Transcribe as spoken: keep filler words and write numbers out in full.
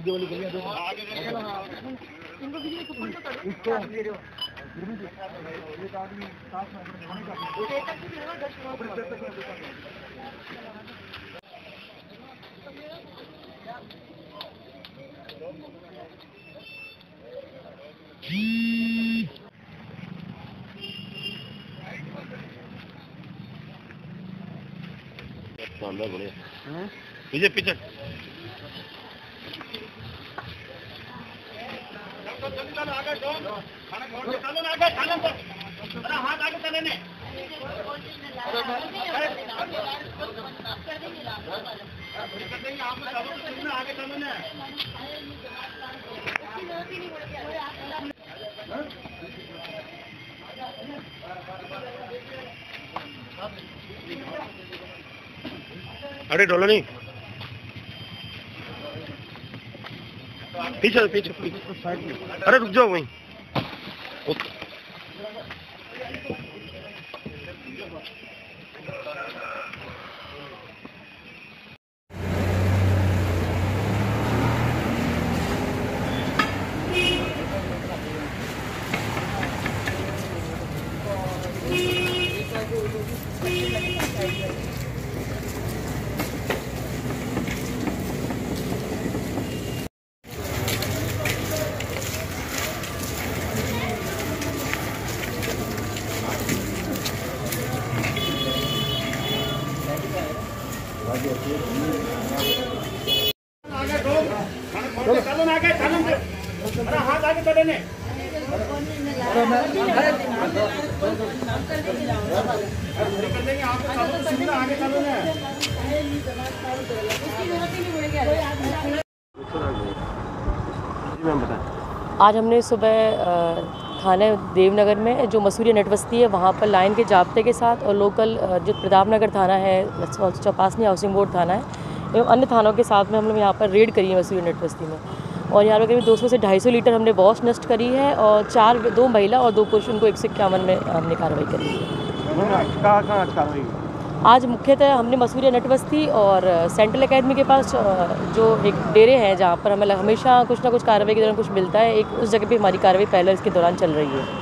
शानदार बढ़िया। पीछे पीछे हाथ आगे चले ने आगे चलो ने। अरे डोलो नहीं, पीछे पीछे पीछे। अरे रुक जाओ वहीं। हाथ आगे चले ने। आगे चलो ने। आज हमने सुबह थाने देवनगर में जो मसूरी नेट बस्ती है वहाँ पर लाइन के जाब्ते के साथ और लोकल जो प्रताप नगर थाना है, चौपासनी हाउसिंग बोर्ड थाना है एवं अन्य थानों के साथ में हम लोग यहाँ पर रेड करी है मसूरी नेट बस्ती में। और यहाँ पर करीब दो सौ से ढाई सौ लीटर हमने वॉश नष्ट करी है और चार दो महिला और दो पुरुष उनको एक सौ इक्यावन में हमने कार्रवाई करी है। कहाँ कहाँ कार्रवाई? आज मुख्यतः हमने मसूरी नेट बस्ती और सेंट्रल एकेडमी के पास जो एक डेरे हैं जहाँ पर हमें हमेशा कुछ ना कुछ कार्रवाई के दौरान कुछ मिलता है, एक उस जगह पे हमारी कार्रवाई पहले इसके दौरान चल रही है।